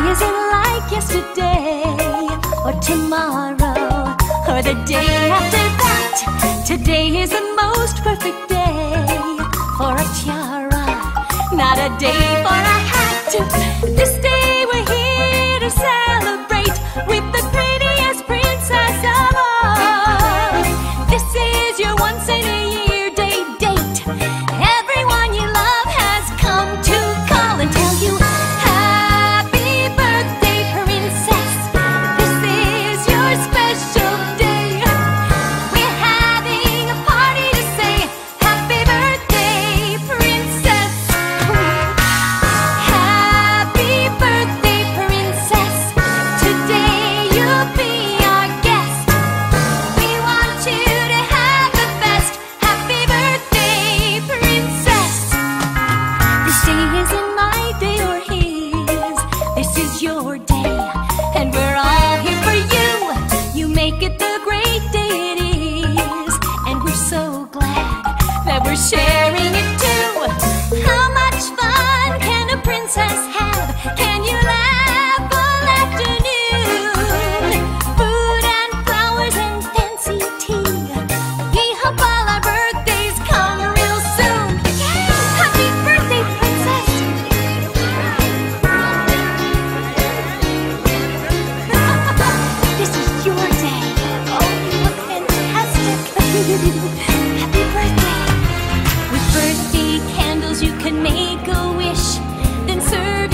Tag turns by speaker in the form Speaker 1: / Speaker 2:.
Speaker 1: isn't like yesterday, or tomorrow, or the day after that. Today is the most perfect day for a tiara, not a day for a hat. This day we're here to celebrate with the prettiest princess of all. This is your once in a year date. Everyone you love has come to call and tell you happy birthday, princess. This is your special day. We're having a party to say happy birthday, princess. Happy birthday, princess. Today you'll be our guest. We want you to have the best. Happy birthday, princess. This day isn't my day or his. This is your day, and we're all here for you. You make it the great day it is, and we're so glad that we're sharing it too. How much fun can a princess have? Can you laugh all afternoon? Food and flowers and fancy tea. We hope all our birthdays come real soon. Happy birthday, princess. This is your day. Oh, you look fantastic. Happy birthday. With birthday candles you can make a wish, then serve